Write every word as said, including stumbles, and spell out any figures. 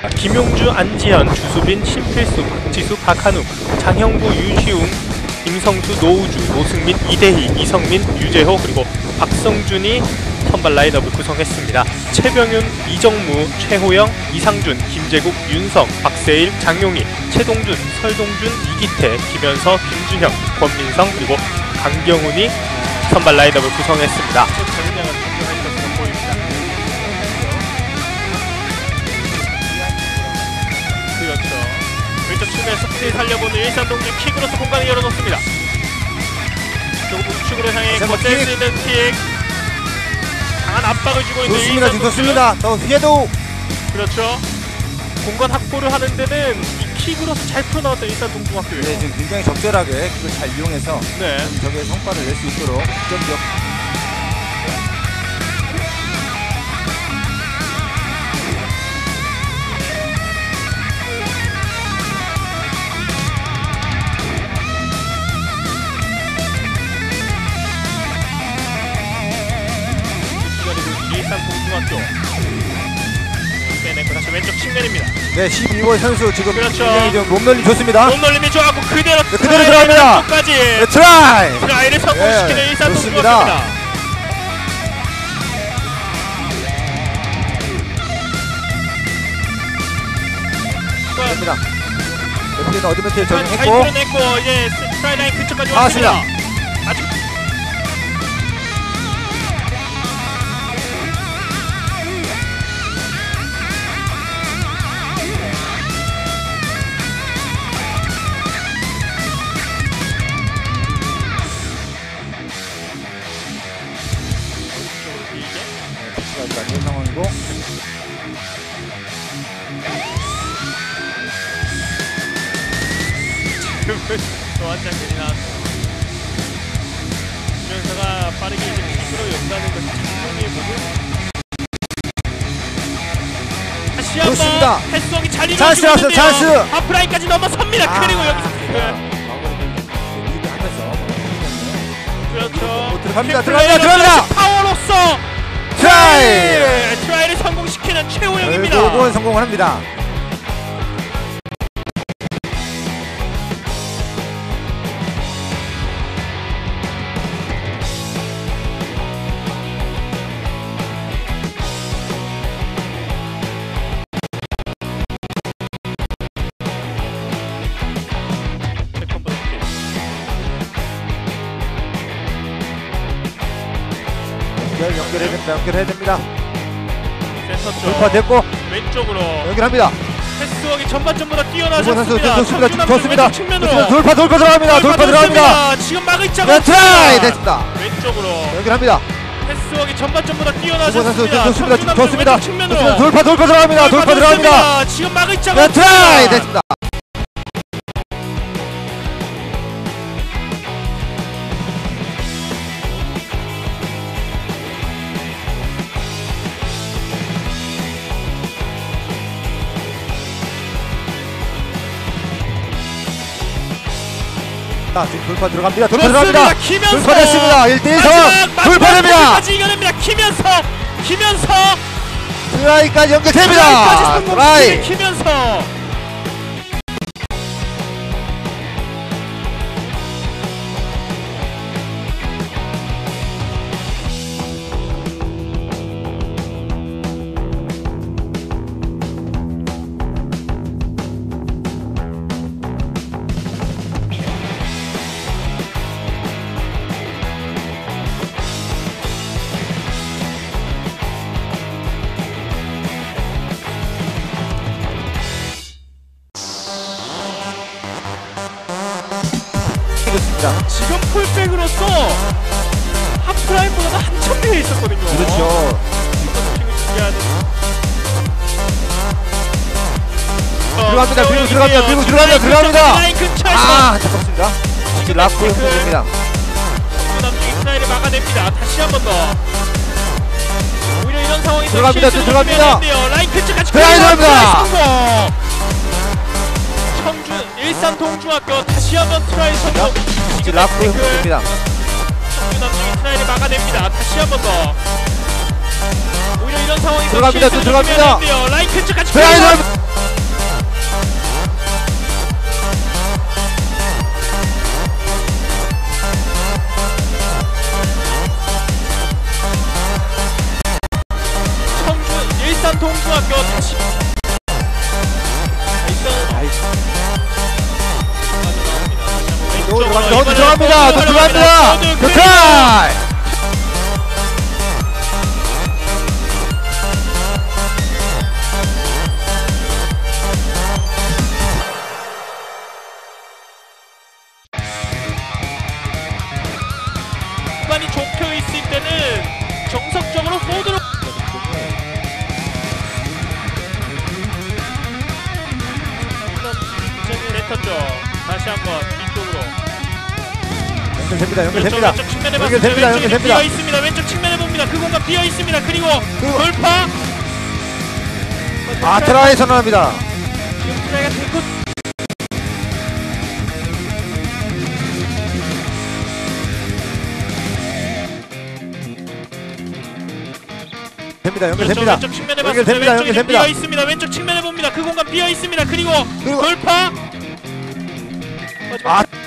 김용주, 안지현, 주수빈, 심필수, 박지수, 박한웅, 장형부, 유시웅, 임성수, 노우주, 노승민, 이대희, 이성민, 유재호 그리고 박성준이 선발 라인업을 구성했습니다. 최병윤, 이정무, 최호영, 이상준, 김재국, 윤성, 박세일, 장용희, 최동준, 설동준, 이기태, 김현서, 김준형, 권민성 그리고 강경훈이 선발 라인업을 구성했습니다. 그렇죠. 왼쪽 측면에서 스피드 살려보는 일산동주 킥으로서 공간을 열어놓습니다. 조금 우측으로 향해 거칠 수 있는 킥. 강한 압박을 주고 있는 좋습니다. 지금 좋습니다. 더 휘에도 그렇죠. 공간 확보를 하는 데는 이 킥으로서 잘 풀어나왔던 일산동중학교예요. 네, 지금 굉장히 적절하게 그걸 잘 이용해서 네. 적의 성과를 낼 수 있도록 득점력. 일산동중학교 빼내고 다시 왼쪽 측면입니다. 네, 십이 번 선수 지금 그렇죠. 굉장히 좀 몸놀림 좋습니다. 몸놀림이 좋았고 그대로 네, 그대로 들어갑니다. 끝까지 네, 트라이! 트라이를 성공시키는 네, 일산동중학교입니다. 됩니다. 레프리는 어드밴티지를 잘 적용했고 밀어냈고 이제 트라이 라인 근처까지 나왔습니다. 왔습니다. 아직 안 상황이고 또한 장면이 나왔어요. 김현서가 빠르게 이제 킥으로 연다는 것이 김현서의 부분. 다시 한번 좋습니다. 패스성이 잘 찬스 이루어지고 있는데요. 찬스! 하프라인까지 넘어섭니다. 아, 그리고 여기서 그렇죠. 들어갑니다. 들어갑니다. 들어갑니다. 파워로서 트라이! 트라이를 성공시키는 최호영입니다. 결국은 성공을 합니다. 연결해야 됩니다. 연결해야 됩니다. 돌파됐고 왼쪽으로 연결합니다. 패스워크 전반전보다 뛰어나셨습니다. 좋습니다. 좋습니다. 측면으로 돌파 돌파 들어갑니다. 돌파 들어갑니다. 지금 막을 자가 네, 트라이 됐습니다. 왼쪽으로 연결합니다. 패스워크 전반전보다 뛰어나셨습니다. 좋습니다. 좋습니다. 측면으로 돌파 돌파 들어갑니다. 돌파 들어갑니다. 지금 막을 자가 네, 트라이 됐습니다. 지금 돌파 들어갑니다. 돌파 들어갑니다. 돌파 됐습니다. 일 대 일 상황. 돌파됩니다. 이겨냅니다. 김현서. 김현서. 트라이까지 연결됩니다. 트라이. 김현서. 지금 풀백으로서 하프라인보다 한참 뒤에 있었거든요. 그렇죠. 들어갑니다. 밀고 들어갑니다. 밀고 들어갑니다. 들어갑니다. 아, 안타깝습니다. 다시 라프 됩니다. 남중이 트라이를 막아냅니다. 다시 한 번 더. 오히려 이런 상황이 들어갑니다. 들어갑니다. 라인 근처까지 트라이 들어갑니다. 청주 일산동중학교 다시 한번 트라이 성공. 다시 라프 됩니다. 청주 남중이 트라이를 막아냅니다. 다시 한 번 더. 오히려 이런 상황이 들어갑니다. 들어갑니다. 라인 근처까지 트라이 들어갑니다. 중학교 다시 또 들어갑니다. 또 들어갑니다. 또 들어갑니다. 교탈. 많이 좁혀 있을 때는 정석적으로 포드로 뱉었죠. 다시 한번 뒤쪽으로 연결됩니다. 연결됩니다. 왼쪽 측면에 연결됩니다. 왼쪽에 연결됩니다. 비어 있습니다. 왼쪽 측면에 봅니다. 그 공간 비어 있습니다. 그리고 그리고- 돌파. 아, 트라이 선언합니다. 지금 트라이가 됐고 됩니다. 그렇죠. 연결됩니다. 왼쪽 측면에 봤습니다. 연결됩니다. 왼쪽에 연결됩니다. 비어 있습니다. 왼쪽 측면에 봅니다. 그 공간 비어 있습니다. 그리고 그리고- 돌파. 아,